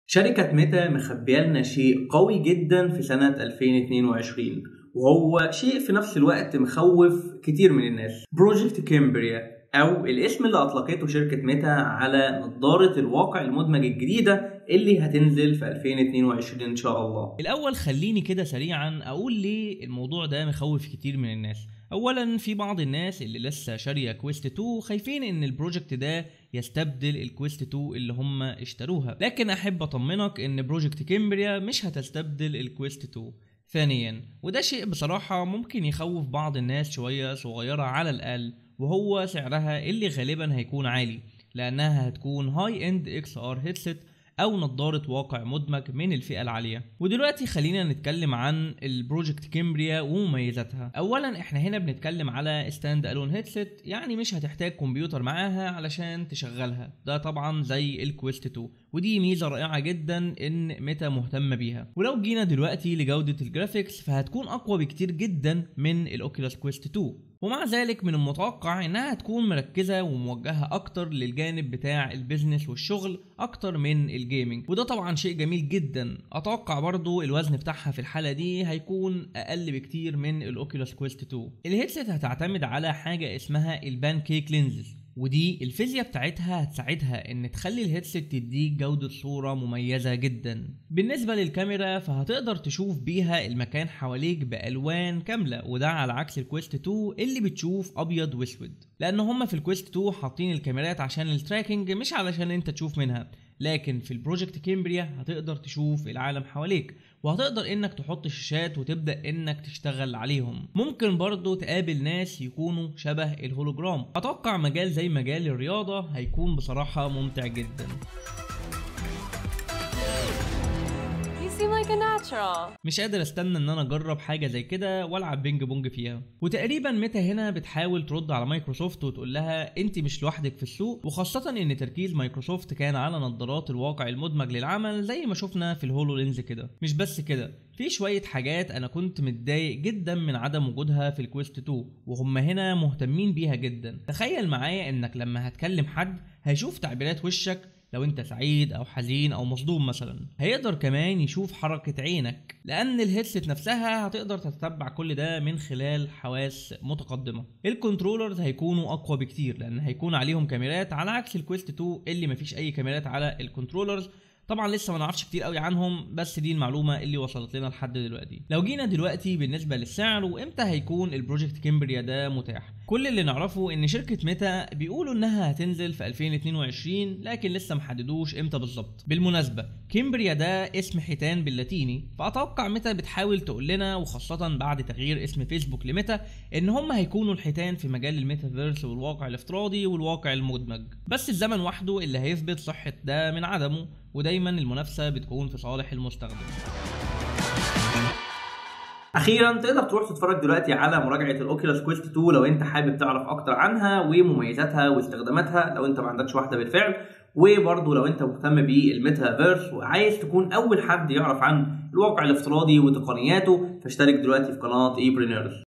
شركة ميتا مخبية لنا شيء قوي جدا في سنة 2022، وهو شيء في نفس الوقت مخوف كتير من الناس. بروجكت كامبريا، أو الاسم اللي أطلقته شركة ميتا على نظارة الواقع المدمج الجديدة اللي هتنزل في 2022 إن شاء الله. الأول خليني كده سريعا أقول ليه الموضوع ده مخوف كتير من الناس. اولا في بعض الناس اللي لسه شاريه كويست 2 خايفين ان البروجكت ده يستبدل الكويست 2 اللي هم اشتروها، لكن احب اطمنك ان بروجكت كامبريا مش هتستبدل الكويست 2. ثانيا، وده شيء بصراحه ممكن يخوف بعض الناس شويه صغيره على الاقل، وهو سعرها اللي غالبا هيكون عالي لانها هتكون هاي اند اكس ار هيدسيت او نظارة واقع مدمج من الفئة العالية. ودلوقتي خلينا نتكلم عن البروجكت كامبريا ومميزاتها. اولا احنا هنا بنتكلم على ستاند الون هيدسيت، يعني مش هتحتاج كمبيوتر معاها علشان تشغلها، ده طبعا زي الكويست 2، ودي ميزة رائعة جدا ان ميتا مهتمة بيها. ولو جينا دلوقتي لجودة الجرافيكس فهتكون اقوى بكتير جدا من الاوكيلاس كويست 2، ومع ذلك من المتوقع انها تكون مركزة وموجهة اكتر للجانب بتاع البيزنس والشغل اكتر من الجيمنج، وده طبعا شيء جميل جدا. اتوقع برضو الوزن بتاعها في الحالة دي هيكون اقل بكتير من الاوكيلاس كويست 2. الهيدسيت هتعتمد على حاجة اسمها البانكيك لينزز، ودي الفيزياء بتاعتها هتساعدها ان تخلي الهيدسيت تديك جودة صورة مميزة جدا. بالنسبة للكاميرا فهتقدر تشوف بيها المكان حواليك بألوان كاملة، وده على عكس الكويست 2 اللي بتشوف ابيض واسود، لان هما في الكويست 2 حاطين الكاميرات عشان التراكنج مش علشان انت تشوف منها، لكن في البروجكت كامبريا هتقدر تشوف العالم حواليك، وهتقدر انك تحط شاشات وتبدأ انك تشتغل عليهم. ممكن برضو تقابل ناس يكونوا شبه الهولوجرام. اتوقع مجال زي مجال الرياضة هيكون بصراحة ممتع جدا. مش قادر استنى ان انا اجرب حاجه زي كده والعب بينج بونج فيها. وتقريبا ميتا هنا بتحاول ترد على مايكروسوفت وتقول لها انت مش لوحدك في السوق، وخاصه ان تركيز مايكروسوفت كان على نظارات الواقع المدمج للعمل زي ما شفنا في الهولو لينز كده. مش بس كده، في شويه حاجات انا كنت متضايق جدا من عدم وجودها في الكويست 2، وهم هنا مهتمين بيها جدا. تخيل معايا انك لما هتكلم حد هيشوف تعبيرات وشك، لو انت سعيد او حزين او مصدوم مثلا. هيقدر كمان يشوف حركة عينك، لان الهيدسيت نفسها هتقدر تتبع كل ده من خلال حواس متقدمة. الكنترولرز هيكونوا اقوى بكتير لان هيكون عليهم كاميرات، على عكس الكويست 2 اللي مفيش اي كاميرات على الكنترولرز. طبعا لسه ما نعرفش كتير قوي عنهم، بس دي المعلومه اللي وصلت لنا لحد دلوقتي. لو جينا دلوقتي بالنسبه للسعر وامتى هيكون البروجكت كامبريا ده متاح، كل اللي نعرفه ان شركه ميتا بيقولوا انها هتنزل في 2022، لكن لسه محددوش امتى بالظبط. بالمناسبه كامبريا ده اسم حيتان باللاتيني، فاتوقع ميتا بتحاول تقول لنا، وخاصه بعد تغيير اسم فيسبوك لميتا، ان هم هيكونوا الحيتان في مجال الميتافيرس والواقع الافتراضي والواقع المدمج. بس الزمن وحده اللي هيثبت صحه ده من عدمه، ودايما المنافسه بتكون في صالح المستخدم. اخيرا تقدر تروح تتفرج دلوقتي على مراجعه الاوكيلاس كويست 2 لو انت حابب تعرف اكتر عنها ومميزاتها واستخداماتها، لو انت ما عندكش واحده بالفعل. وبرضه لو انت مهتم بالميتافيرس وعايز تكون اول حد يعرف عن الواقع الافتراضي وتقنياته، فاشترك دلوقتي في قناه ايبرينيرز.